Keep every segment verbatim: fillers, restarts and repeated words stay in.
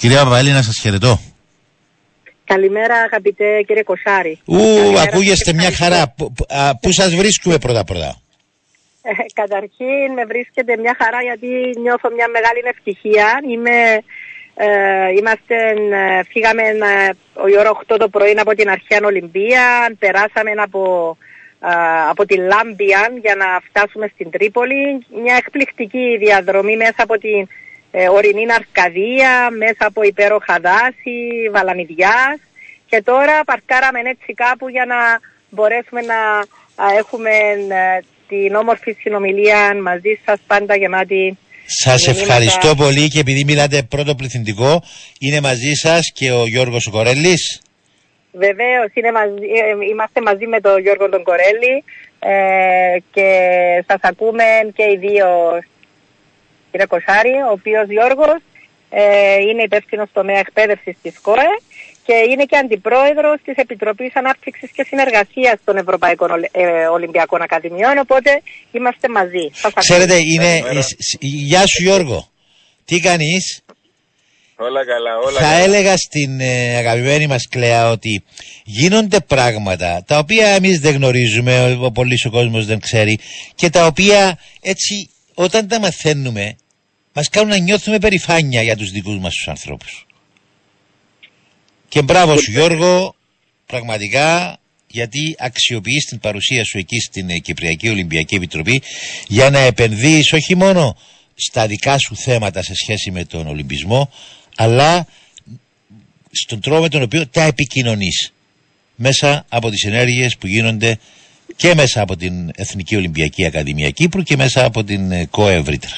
Κυρία Παπαέλληνα, σας χαιρετώ. Καλημέρα αγαπητέ κύριε Κοσάρη. Ου, Καλημέρα, ακούγεστε μια χαρά. Πού σας βρίσκουμε πρώτα πρώτα? Ε, καταρχήν με βρίσκεται μια χαρά γιατί νιώθω μια μεγάλη ευτυχία. Είμαι, ε, είμαστε, φύγαμε ε, η ώρα οκτώ το πρωί από την αρχαία Ολυμπία, περάσαμε από, ε, από τη Λάμπια για να φτάσουμε στην Τρίπολη. Μια εκπληκτική διαδρομή μέσα από την ε, ορεινή Αρκαδία, μέσα από υπέροχα δάση, Βαλανιδιάς, και τώρα παρκάραμε έτσι κάπου για να μπορέσουμε να ε, έχουμε ε, την όμορφη συνομιλία μαζί σας, πάντα γεμάτη. Σας ευχαριστώ πολύ, και επειδή μιλάτε πρώτο πληθυντικό, είναι μαζί σας και ο Γιώργος ο Κορέλης. Βεβαίως, είναι μαζί, είμαστε μαζί με τον Γιώργο τον Κορέλη ε, και σας ακούμε και οι δύο, κύριε Κοσάρη, ο οποίος Γιώργος ε, είναι υπεύθυνος τομέα εκπαίδευσης της ΚΟΕ και είναι και αντιπρόεδρος της Επιτροπής Ανάπτυξης και Συνεργασίας των Ευρωπαϊκών ε, Ολυμπιακών Ακαδημιών, οπότε είμαστε μαζί. Ξέρετε, είναι... Γεια σου Γιώργο, τι κάνεις? Όλα καλά, όλα Θα καλά. έλεγα στην ε, αγαπημένη μας Κλέα ότι γίνονται πράγματα τα οποία εμείς δεν γνωρίζουμε, ο πολύς ο κόσμος δεν ξέρει, και τα οποία έτσι όταν τα μαθαίνουμε μας κάνουν να νιώθουμε περηφάνεια για τους δικούς μας τους ανθρώπους. Και μπράβο σου Γιώργο, πραγματικά, γιατί αξιοποιείς την παρουσία σου εκεί στην Κυπριακή Ολυμπιακή Επιτροπή για να επενδύεις όχι μόνο στα δικά σου θέματα σε σχέση με τον Ολυμπισμό, αλλά στον τρόπο με τον οποίο τα επικοινωνείς μέσα από τις ενέργειες που γίνονται και μέσα από την Εθνική Ολυμπιακή Ακαδημία Κύπρου και μέσα από την ΚΟΕ ευρύτερα.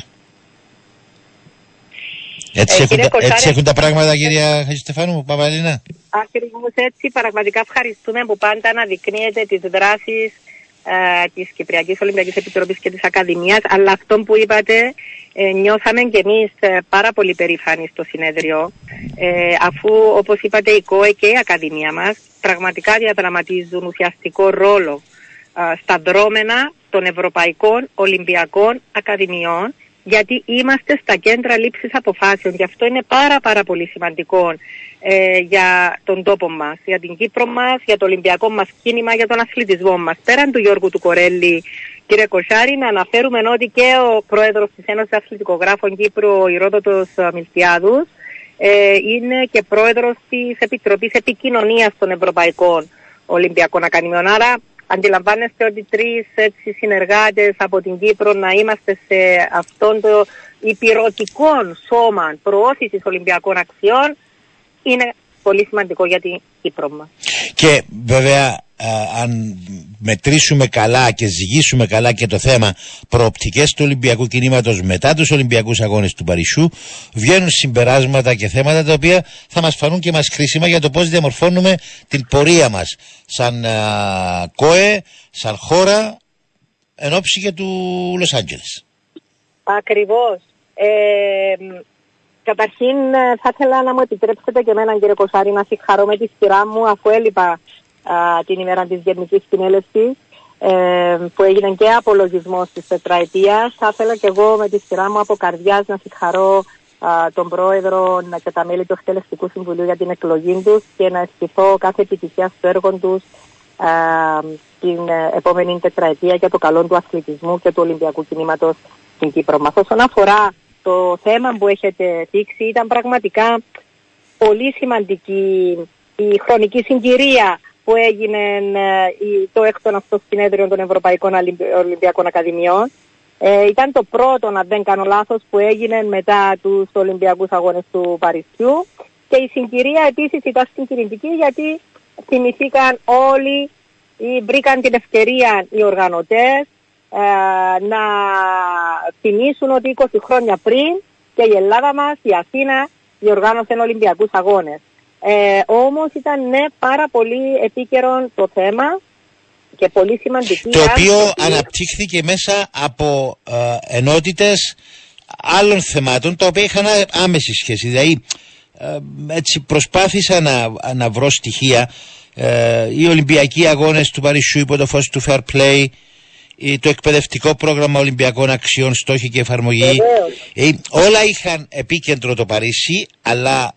Έτσι, ε, έχουν, τα, Κοσάρη, έτσι έχουν τα πράγματα, κυρία Χατζηστεφάνου, Παπαέλληνα. Ακριβώς έτσι, πραγματικά ευχαριστούμε που πάντα αναδεικνύετε τις δράσεις ε, της Κυπριακής Ολυμπιακής Επιτροπής και της Ακαδημίας, αλλά αυτό που είπατε ε, νιώθαμε και εμείς ε, πάρα πολύ περήφανοι στο συνέδριο, ε, αφού όπως είπατε η ΚΟΕ και η Ακαδημία μας πραγματικά διαδραματίζουν ουσιαστικό ρόλο ε, στα δρόμενα των Ευρωπαϊκών Ολυμπιακών Ακαδημιών, γιατί είμαστε στα κέντρα λήψης αποφάσεων. Γι' αυτό είναι πάρα πάρα πολύ σημαντικό ε, για τον τόπο μας, για την Κύπρο μας, για το Ολυμπιακό μας κίνημα, για τον αθλητισμό μας. Πέραν του Γιώργου του Κορέλη, κύριε Κοσάρη, να αναφέρουμε ότι και ο πρόεδρος της Ένωσης Αθλητικογράφων Κύπρου, ο Ηρόδοτος Μιλτιάδους, ε, είναι και πρόεδρος της Επιτροπής Επικοινωνίας των Ευρωπαϊκών Ολυμπιακών Ακαδημιών. Άρα αντιλαμβάνεστε ότι τρεις έτσι, συνεργάτες από την Κύπρο να είμαστε σε αυτόν το υπηρετικό σώμα προώθησης Ολυμπιακών αξιών είναι πολύ σημαντικό για την Κύπρο μας. Και βέβαια α, αν μετρήσουμε καλά και ζυγίσουμε καλά και το θέμα προοπτικές του Ολυμπιακού κινήματος μετά τους Ολυμπιακούς Αγώνες του Παρισιού, βγαίνουν συμπεράσματα και θέματα τα οποία θα μας φανούν και μας χρήσιμα για το πώς διαμορφώνουμε την πορεία μας σαν α, ΚΟΕ, σαν χώρα εν ώψη και του Λος Άντζελες. Ακριβώς. Ε, καταρχήν θα ήθελα να μου επιτρέψετε και εμένα, κύριε Κοσάρη, να συγχαρώ με τη σειρά μου, αφού έλειπα α, την ημέρα της Γενικής Συνέλευσης ε, που έγινε και απολογισμός της τετραετίας. Θα ήθελα και εγώ με τη σειρά μου από καρδιάς να συγχαρώ α, τον Πρόεδρο και τα μέλη του Εκτελεστικού Συμβουλίου για την εκλογή τους και να ευχηθώ κάθε επιτυχία στο έργο τους α, την επόμενη τετραετία για το καλό του αθλητισμού και του Ολυμπιακού κινήματος στην Κύπρο μας. Όσον αφορά το θέμα που έχετε θίξει, ήταν πραγματικά πολύ σημαντική η χρονική συγκυρία που έγινε το έκτον αυτό συνέδριο των Ευρωπαϊκών Ολυμπιακών Ακαδημιών. Ε, ήταν το πρώτο, να δεν κάνω λάθος, που έγινε μετά τους Ολυμπιακούς Αγώνες του Παρισιού, και η συγκυρία επίσης ήταν συγκινητική γιατί θυμηθήκαν όλοι ή βρήκαν την ευκαιρία οι οργανωτές ε, να θυμίσουν ότι είκοσι χρόνια πριν και η Ελλάδα μας, η Αθήνα, διοργάνωσε Ολυμπιακούς Αγώνες. Ε, όμως ήταν ναι, πάρα πολύ επίκαιρο το θέμα και πολύ σημαντική. Το οποίο άνθρωποι... αναπτύχθηκε μέσα από ε, ενότητες άλλων θεμάτων τα οποία είχαν άμεση σχέση. Δηλαδή ε, έτσι προσπάθησα να, να βρω στοιχεία. Ε, οι Ολυμπιακοί Αγώνες του Παρισιού υπό το φως του Fair Play, το εκπαιδευτικό πρόγραμμα Ολυμπιακών Αξιών, στόχοι και εφαρμογή, ε, όλα είχαν επίκεντρο το Παρίσι, αλλά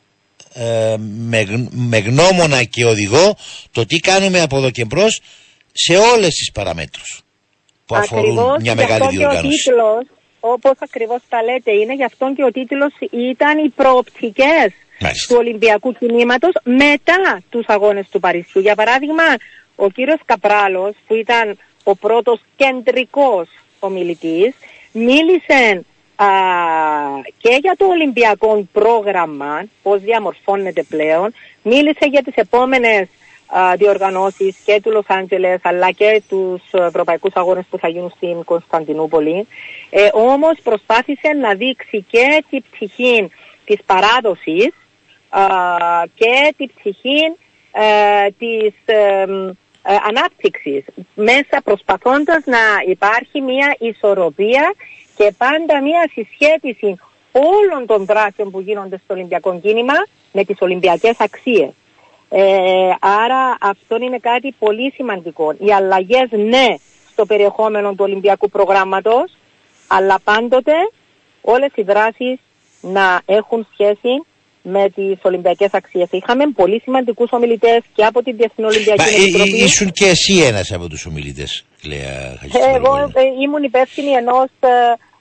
ε, με, με γνώμονα και οδηγό το τι κάνουμε από εδώ και μπρος σε όλες τις παραμέτρους που αφορούν ακριβώς, μια μεγάλη διοργάνωση. Όπως ακριβώς τα λέτε, είναι γι' αυτό και ο τίτλος ήταν οι προοπτικές του Ολυμπιακού κινήματος μετά τους αγώνες του Παρισιού. Για παράδειγμα, ο κύριος Καπράλος, που ήταν ο πρώτος κεντρικός ομιλητής, μίλησε α, και για το Ολυμπιακό πρόγραμμα, πώς διαμορφώνεται πλέον, μίλησε για τις επόμενες α, διοργανώσεις και του Λος Άντζελες αλλά και τους ευρωπαϊκούς αγώνες που θα γίνουν στην Κωνσταντινούπολη. Ε, όμως προσπάθησε να δείξει και την πτυχή της παράδοσης α, και την πτυχή ε, της ε, ε, ανάπτυξης, μέσα προσπαθώντας να υπάρχει μια ισορροπία και πάντα μια συσχέτιση όλων των δράσεων που γίνονται στο Ολυμπιακό κίνημα με τις Ολυμπιακές αξίες. Ε, άρα αυτό είναι κάτι πολύ σημαντικό. Οι αλλαγές, ναι, στο περιεχόμενο του Ολυμπιακού προγράμματος, αλλά πάντοτε όλες οι δράσεις να έχουν σχέση με τις Ολυμπιακές αξίες. Είχαμε πολύ σημαντικούς ομιλητές και από την Διεθνή Ολυμπιακή Επιτροπή. Ή, ήσουν και εσύ ένας από τους ομιλητές, Κλέα Χατζηστοφαντοπούλου. Εγώ ε, ήμουν υπεύθυνη ενός ε,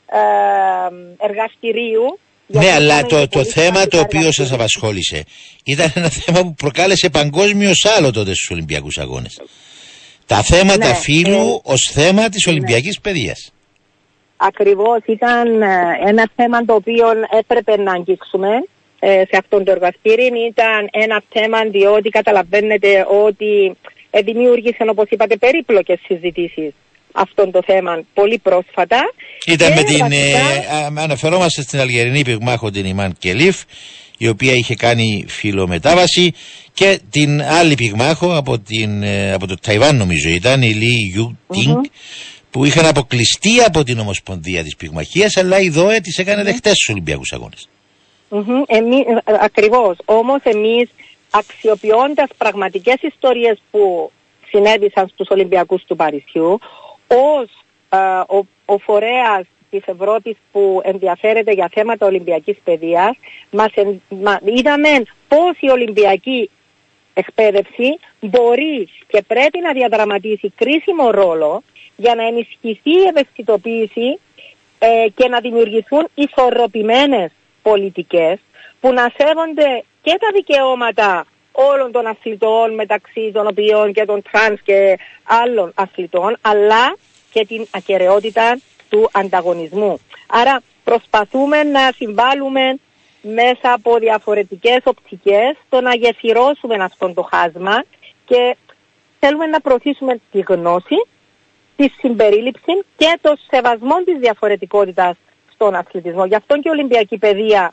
ε, εργαστηρίου. Ναι, αλλά το, το θέμα το οποίο σας απασχόλησε ήταν ένα θέμα που προκάλεσε παγκόσμιος άλλο τότε στους Ολυμπιακούς Αγώνες. Τα θέματα ναι, φύλου ε, ως θέμα της Ολυμπιακής ναι. παιδείας. Ακριβώς, ήταν ένα θέμα το οποίο έπρεπε να αγγίξουμε ε, σε αυτόν το εργαστήριο. Ήταν ένα θέμα διότι καταλαβαίνετε ότι ε, δημιούργησε, όπως είπατε, περίπλοκες συζητήσεις αυτόν το θέμα πολύ πρόσφατα. Ήταν με την, βασικά, ε, αναφερόμαστε στην Αλγερινή πυγμάχο την Ιμάν Κελίφ, η οποία είχε κάνει φιλομετάβαση, και την άλλη πυγμάχο από, την, από το Ταϊβάν νομίζω ήταν, η Λι Ιου Τινγκ, mm-hmm. που είχαν αποκλειστεί από την Ομοσπονδία της Πυγμαχίας, αλλά η ΔΟΕ τις έκανε mm-hmm. δεχτές στους Ολυμπιακούς Αγώνες. Mm-hmm. Εμείς, ακριβώς, όμως εμείς αξιοποιώντας πραγματικές ιστορίες που συνέβησαν στους Ολυμπιακούς του Παρισιού, ως Uh, ο, ο φορέας της Ευρώπης που ενδιαφέρεται για θέματα Ολυμπιακής παιδείας, μας εν, μα, είδαμε πώς η Ολυμπιακή εκπαίδευση μπορεί και πρέπει να διαδραματίσει κρίσιμο ρόλο για να ενισχυθεί η ευαισθητοποίηση ε, και να δημιουργηθούν ισορροπημένες πολιτικές που να σέβονται και τα δικαιώματα όλων των αθλητών, μεταξύ των οποίων και των τρανς και άλλων αθλητών, αλλά και την ακεραιότητα του ανταγωνισμού. Άρα προσπαθούμε να συμβάλλουμε μέσα από διαφορετικές οπτικές στο να γεφυρώσουμε αυτόν το χάσμα και θέλουμε να προωθήσουμε τη γνώση, τη συμπερίληψη και το σεβασμό της διαφορετικότητας στον αθλητισμό. Γι' αυτό και η Ολυμπιακή παιδεία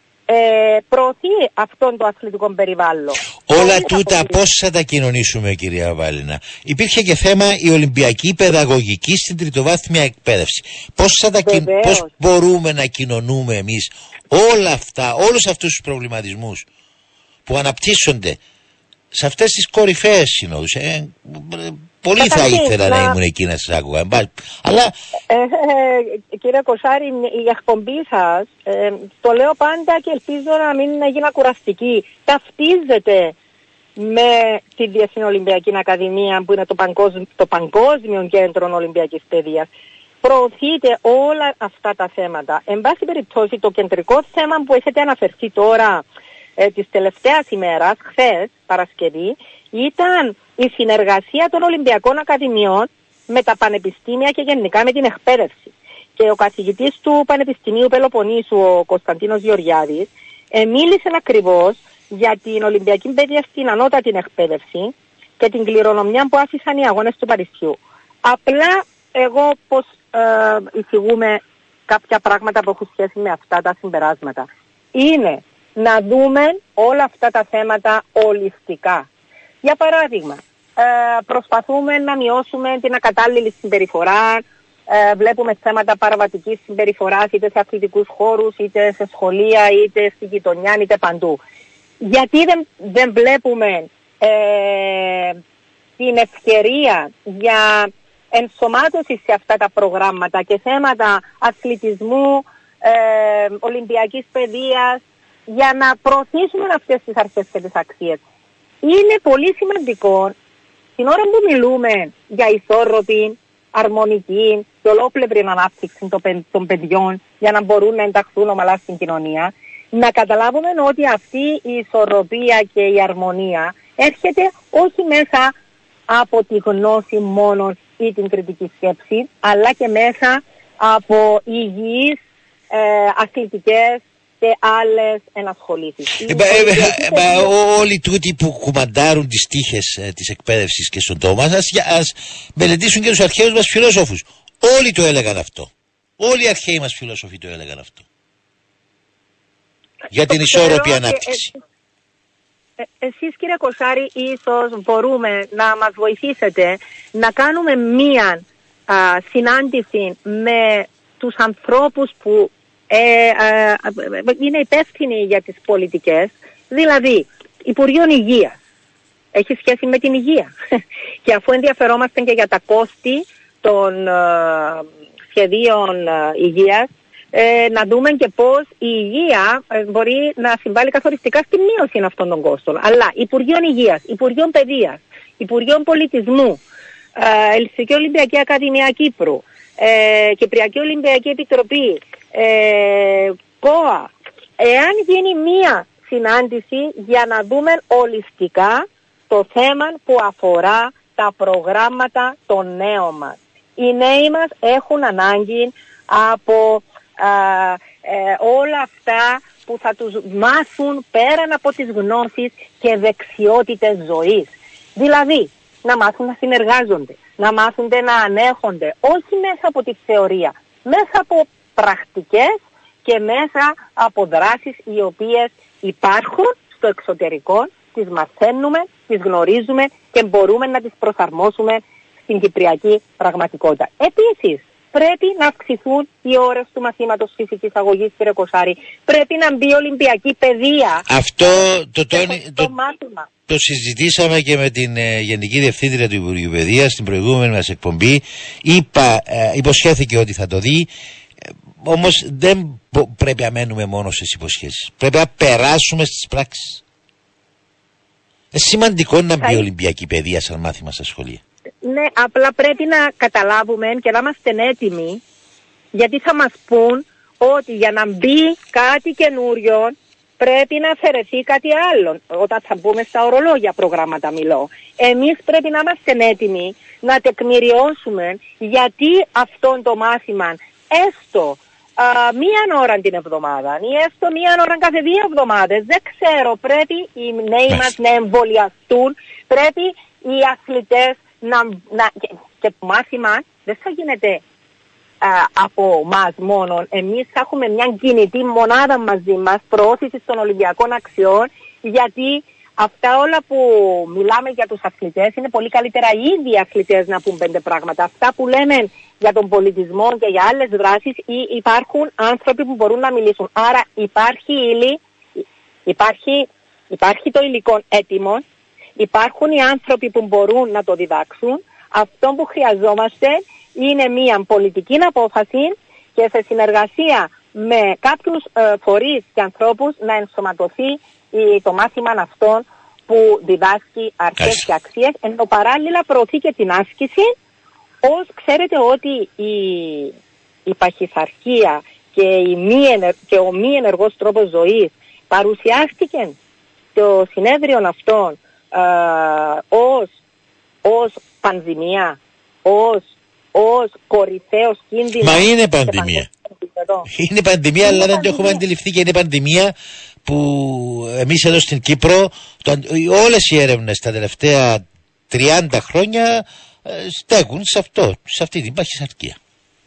Ε, προωθεί αυτόν το αθλητικό περιβάλλον. Όλα τούτα πώς θα τα κοινωνήσουμε, κυρία Βάλινα? Υπήρχε και θέμα η Ολυμπιακή παιδαγωγική στην τριτοβάθμια εκπαίδευση. Πώς, θα τα κι... πώς μπορούμε να κοινωνούμε εμείς όλα αυτά, όλους αυτούς τους προβληματισμούς που αναπτύσσονται σε αυτές τις κορυφαίες συνόδους? Ε, πολύ θα, θα ήθελα να... να ήμουν εκεί να σας άκουγα. Αλλά... Ε, ε, κύριε Κοσάρη, η εκπομπή σας, ε, το λέω πάντα και ελπίζω να μην γίνει κουραστική, ταυτίζεται με τη Διεθνή Ολυμπιακή Ακαδημία, που είναι το παγκόσμιο, το παγκόσμιο κέντρο Ολυμπιακής παιδείας. Προωθείτε όλα αυτά τα θέματα. Εν πάση περιπτώσει, το κεντρικό θέμα που έχετε αναφερθεί τώρα ε, της τελευταίας ημέρας, χθες, Παρασκευή, ήταν η συνεργασία των Ολυμπιακών Ακαδημιών με τα πανεπιστήμια και γενικά με την εκπαίδευση. Και ο καθηγητής του Πανεπιστημίου Πελοποννήσου, ο Κωνσταντίνος Γεωργιάδης, ε, μίλησε ακριβώς για την Ολυμπιακή παιδεία στην ανώτατη εκπαίδευση και την κληρονομιά που άφησαν οι αγώνες του Παρισιού. Απλά εγώ πως ε, εισηγούμε κάποια πράγματα που έχουν σχέση με αυτά τα συμπεράσματα. Είναι να δούμε όλα αυτά τα θέματα ολιστικά. Για παράδειγμα, ε, προσπαθούμε να μειώσουμε την ακατάλληλη συμπεριφορά, ε, βλέπουμε θέματα παραβατικής συμπεριφοράς είτε σε αθλητικούς χώρους, είτε σε σχολεία, είτε στη γειτονιά, είτε παντού. Γιατί δεν, δεν βλέπουμε ε, την ευκαιρία για ενσωμάτωση σε αυτά τα προγράμματα και θέματα αθλητισμού, ε, Ολυμπιακής παιδείας, για να προωθήσουμε αυτές τις αρχές και τις αξίες. Είναι πολύ σημαντικό την ώρα που μιλούμε για ισόρροπη, αρμονική και ολόπλευρη ανάπτυξη των παιδιών για να μπορούν να ενταχθούν ομαλά στην κοινωνία, να καταλάβουμε ότι αυτή η ισορροπία και η αρμονία έρχεται όχι μέσα από τη γνώση μόνο ή την κριτική σκέψη, αλλά και μέσα από υγιείς ε, αθλητικές και άλλες ενασχολήσεις. Ε, ε, ε, ε, όλοι τούτοι που κουμαντάρουν τις τύχες ε, της εκπαίδευσης και στον τόμα σας, ας μελετήσουν και τους αρχαίους μας φιλόσοφους. Όλοι το έλεγαν αυτό. Όλοι οι αρχαίοι μας φιλόσοφοι το έλεγαν αυτό. Για την ισόρροπη ανάπτυξη. Ε, ε, εσείς κύριε Κοσάρη ίσως μπορούμε να μας βοηθήσετε να κάνουμε μία α, συνάντηση με τους ανθρώπους που ε, ε, ε, είναι υπεύθυνοι για τις πολιτικές, δηλαδή Υπουργείο Υγείας. Έχει σχέση με την υγεία. Και αφού ενδιαφερόμαστε και για τα κόστη των ε, σχεδίων ε, υγείας, Ε, να δούμε και πώς η υγεία ε, μπορεί να συμβάλλει καθοριστικά στη μείωση αυτών των κόστων. Αλλά Υπουργείο Υγείας, Υπουργείο Παιδείας, Υπουργείο Πολιτισμού, ε, Ελληνική Ολυμπιακή Ακαδημία Κύπρου, ε, Κυπριακή Ολυμπιακή Επιτροπή, ε, ΚΟΑ, εάν γίνει μία συνάντηση για να δούμε ολιστικά το θέμα που αφορά τα προγράμματα των νέων μας. Οι νέοι μας έχουν ανάγκη από Uh, ε, όλα αυτά που θα τους μάθουν πέραν από τις γνώσεις και δεξιότητες ζωής. Δηλαδή, να μάθουν να συνεργάζονται, να μάθουν να ανέχονται, όχι μέσα από τη θεωρία, μέσα από πρακτικές και μέσα από δράσεις οι οποίες υπάρχουν στο εξωτερικό, τις μαθαίνουμε, τις γνωρίζουμε και μπορούμε να τις προσαρμόσουμε στην κυπριακή πραγματικότητα. Επίσης, πρέπει να αυξηθούν οι ώρες του μαθήματος φυσικής αγωγής, κύριε Κοσάρη. Πρέπει να μπει ολυμπιακή παιδεία. Αυτό το, το, το, το, το συζητήσαμε και με την ε, Γενική Διευθύντρια του Υπουργείου Παιδείας στην προηγούμενη μας εκπομπή. Είπα, ε, υποσχέθηκε ότι θα το δει. Ε, όμως δεν πρέπει να μένουμε μόνο στις υποσχέσεις. Πρέπει να περάσουμε στις πράξεις. Είναι σημαντικό να μπει ολυμπιακή παιδεία σαν μάθημα στα σχολεία. Ναι, απλά πρέπει να καταλάβουμε και να είμαστε έτοιμοι, γιατί θα μας πούν ότι για να μπει κάτι καινούριο πρέπει να αφαιρεθεί κάτι άλλο. Όταν θα μπούμε στα ορολόγια προγράμματα μιλώ. Εμείς πρέπει να είμαστε έτοιμοι να τεκμηριώσουμε γιατί αυτό το μάθημα έστω α, μία ώρα την εβδομάδα ή έστω μία ώρα κάθε δύο εβδομάδες, δεν ξέρω, πρέπει οι νέοι μας να εμβολιαστούν, πρέπει οι αθλητές Να, να, και, και το μάθημα δεν θα γίνεται α, από μας μόνο. Εμείς θα έχουμε μια κινητή μονάδα μαζί μας προώθηση των Ολυμπιακών αξιών, γιατί αυτά όλα που μιλάμε για τους αθλητές είναι πολύ καλύτερα οι ίδιοι οι αθλητές να πούν πέντε πράγματα. Αυτά που λέμε για τον πολιτισμό και για άλλες δράσεις, υπάρχουν άνθρωποι που μπορούν να μιλήσουν. Άρα υπάρχει ύλη, υπάρχει, υπάρχει το υλικό έτοιμο. Υπάρχουν οι άνθρωποι που μπορούν να το διδάξουν. Αυτό που χρειαζόμαστε είναι μια πολιτική απόφαση και σε συνεργασία με κάποιους ε, φορείς και ανθρώπους να ενσωματωθεί η, το μάθημα αυτών που διδάσκει αρχές και αξίες, ενώ παράλληλα προωθεί και την άσκηση. Ως ξέρετε ότι η, η παχυσαρκία και, η μη ενε, και ο μη ενεργός τρόπος ζωής παρουσιάστηκε στο συνέδριο αυτών Uh, ως, ως πανδημία, ως, ως κορυφαίος κίνδυνος. Μα είναι πανδημία. Είναι πανδημία, είναι αλλά δεν το έχουμε αντιληφθεί και είναι πανδημία που εμείς εδώ στην Κύπρο, το, όλες οι έρευνες τα τελευταία τριάντα χρόνια ε, στέκουν σε αυτό, σε αυτή την παχυσαρκία.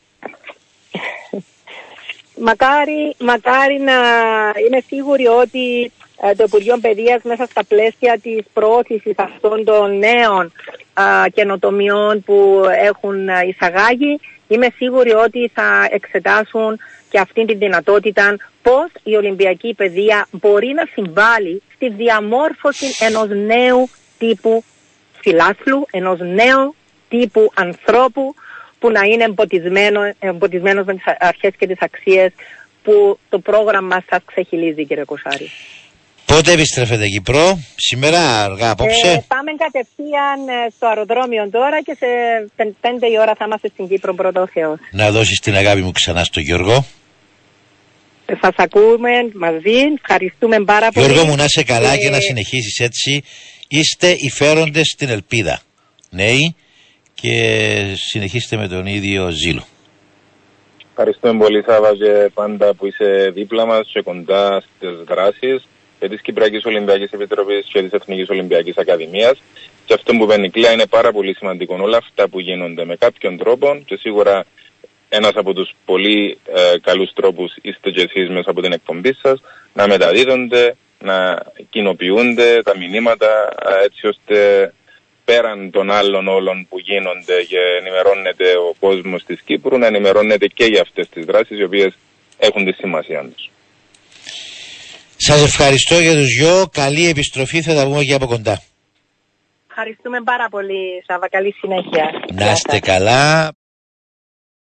Μακάρι, μακάρι να είμαι σίγουρη ότι το Υπουργείο Παιδείας μέσα στα πλαίσια της προώθησης αυτών των νέων α, καινοτομιών που έχουν εισαγάγει, είμαι σίγουρη ότι θα εξετάσουν και αυτή τη δυνατότητα πώς η Ολυμπιακή Παιδεία μπορεί να συμβάλλει στη διαμόρφωση ενός νέου τύπου φιλάθλου, ενός νέου τύπου ανθρώπου που να είναι εμποτισμένο, εμποτισμένος με τις αρχές και τις αξίες που το πρόγραμμα σας ξεχυλίζει, κύριε Κοσάρη. Πότε επιστρέφετε Κύπρο, σήμερα, αργά απόψε? Ε, πάμε κατευθείαν στο αεροδρόμιο τώρα και σε πέντε η ώρα θα είμαστε στην Κύπρο, πρώτο ο Θεός. Να δώσεις την αγάπη μου ξανά στο Γιώργο. Ε, σας ακούμε μαζί, ευχαριστούμε πάρα πολύ. Γιώργο μου, να είσαι καλά και, και να συνεχίσεις έτσι. Είστε οι φέροντες στην ελπίδα, νέοι, και συνεχίστε με τον ίδιο ζήλο. Ευχαριστούμε πολύ, Σάβα, και πάντα που είσαι δίπλα μας και κοντά στις δράσεις και της Κυπριακής Ολυμπιακής Επιτροπής και της Εθνικής Ολυμπιακής Ακαδημίας. Και αυτό που παίρνει κλαία είναι πάρα πολύ σημαντικό. Όλα αυτά που γίνονται με κάποιον τρόπο, και σίγουρα ένας από τους πολύ ε, καλούς τρόπους είστε και εσείς μέσα από την εκπομπή σας, να μεταδίδονται, να κοινοποιούνται τα μηνύματα, ε, έτσι ώστε πέραν των άλλων όλων που γίνονται και ενημερώνεται ο κόσμος της Κύπρου, να ενημερώνεται και για αυτές τις δράσεις οι οποίες έχουν τη σημασία τους. Σας ευχαριστώ για τους δυο. Καλή επιστροφή, θα τα πούμε και από κοντά. Ευχαριστούμε πάρα πολύ, Σάβα. Καλή συνέχεια. Να είστε καλά.